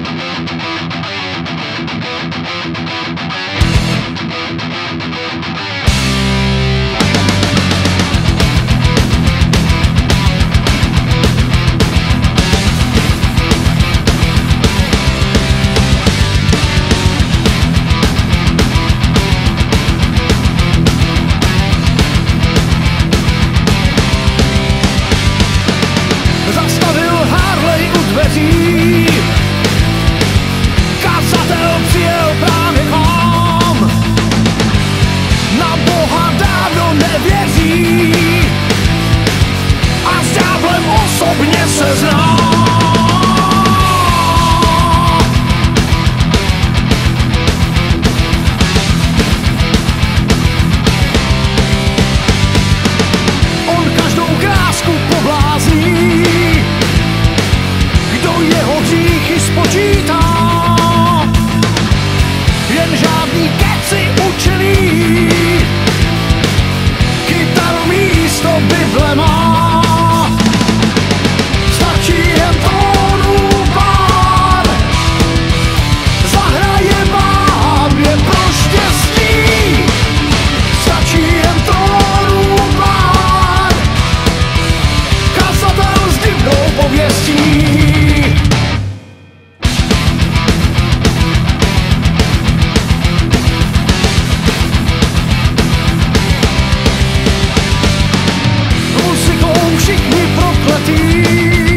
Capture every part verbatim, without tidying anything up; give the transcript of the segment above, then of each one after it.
Kazatel přijel právě vám, na Boha dávno nevěří a s ďáblem osobně se zná. On každou krásku poblázní, kdo jeho hříchy spočítá, jen žádný keci učený, kytaru místo Bible má. Stačí jen tónů pár, zahraje vám je pro štěstí. Stačí jen tónů pár, kazatel s divnou pověstí. Všichni prokletí,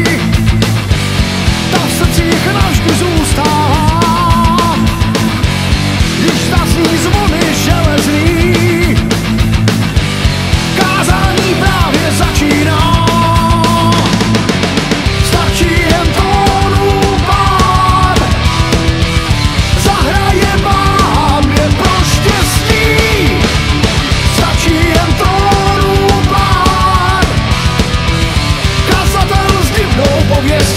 ta v srdcích navždy zůstává, když zazní zvony železný, kázání právě začíná. Stačí jen tónů pár, zahraje vám je pro štěstí. Stačí jen tónů pár, kazatel s divnou pověstí.